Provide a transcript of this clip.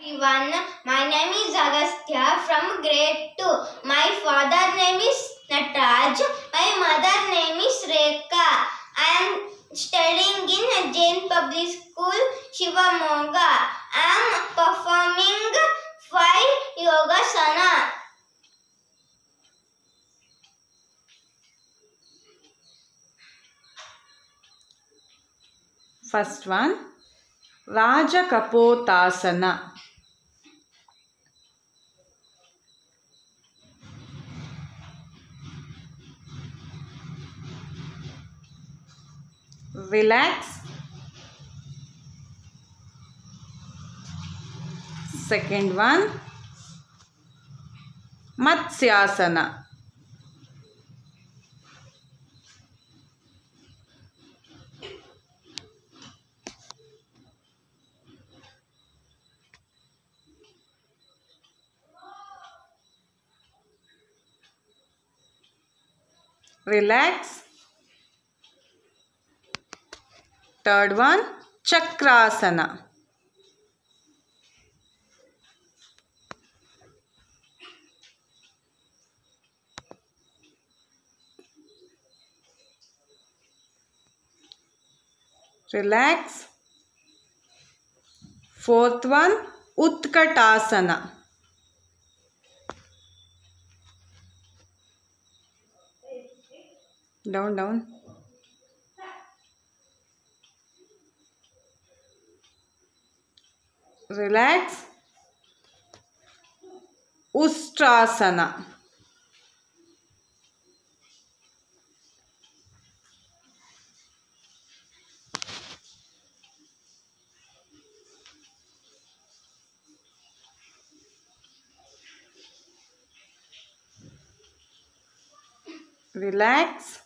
Everyone, my name is Agastya from grade 2. My father name is Nataraj. My mother name is Rekha. I am studying in Jain Public School, Shivamoga. I am performing 5 Yogasana. First one, Rajakapotasana. Relax. Second one, Matsyasana. Relax. Third one, Chakrasana. Relax. Fourth one, Utkatasana. Down. Relax. Ustrasana. Relax.